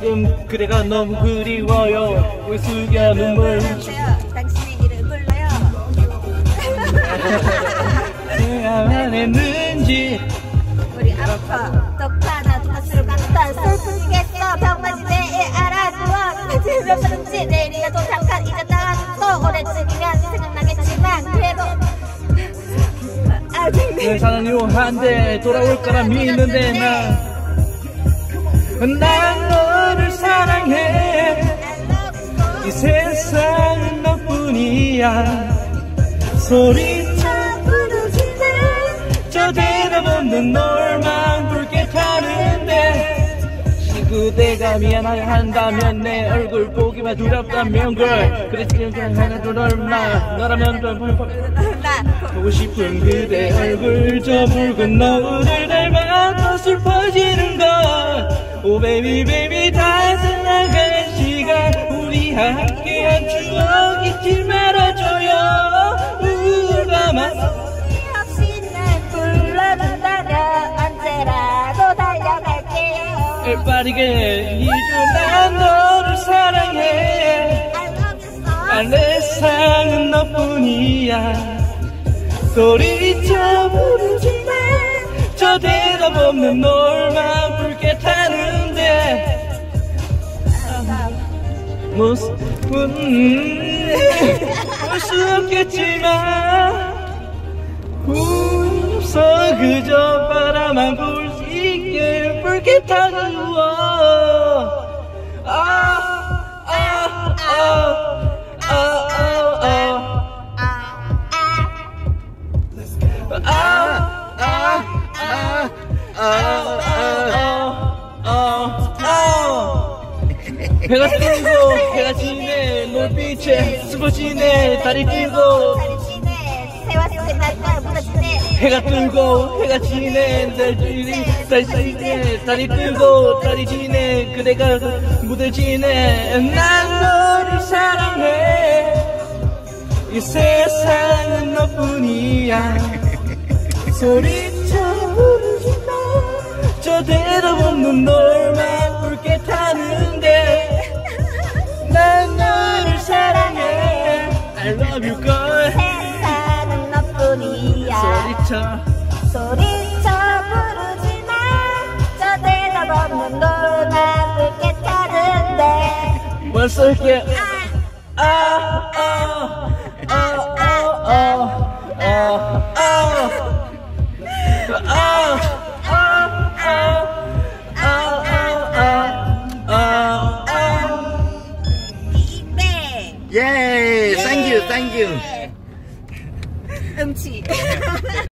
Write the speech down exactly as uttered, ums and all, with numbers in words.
지금 그대가 너무 그리워요. 왜 숙여 눈물 당신의 이름 불러요. 내가만 했는지 우리 아파 독하나 독하수로 간다. 슬프겠어 병마지 내일 알아두어. 이제 몇 번인지 내일이야 도착한 잊었다가 또 오래쯤이면 생각나겠지만 그래도 아직 내 사랑이 한데 돌아올 거라 믿는데 난 난 너를 사랑해. 이 세상은 너뿐이야. 소리쳐 부르지만 저 대답 없는 너만 붉게 타는데 그대가 미안하게 한다면 내 얼굴 보기만 두렵다면 걸 그래 지금 하나도 얼마 너라면 보고 싶은 그대 얼굴 저 붉은 너를 닮아 더 슬퍼지는 걸. 오 베이비 베이비 다 지나갈 시간 우리 함께한 추억 잊지 말아줘요. 우가만 없이 날 불러준다면 언제라도 달려갈게요. 빠르게 이제 난 너를 사랑해. 아, 내 사랑은 너뿐이야. 소리쳐 부르지만 저 대답 없는 너만 붉게 타는데 무슨 볼 수 없겠지만 웃어 그저 바라만 볼 수 있게 붉게 타는 워 해가 뜨고 해가 지네 놀빛에 스포지네 다리 뜨고 해가 뜨고 해가 지네 달들이 달지네 다리 뜨고 다리 지네 그대가 묻어지네. 난 너를 사랑해. 이 세상은 너뿐이야. 소리쳐 부르지마 저 대답 없는 너만 붉게 타는데 난 너를 사랑해. I love you girl. 세상은 너뿐이야. 소리쳐 소리쳐 부르지마 저 대답 없는 너만 붉게 타는데 뭘 쏠게 아아아아아아아아 Yay! Thank you, thank you. 음치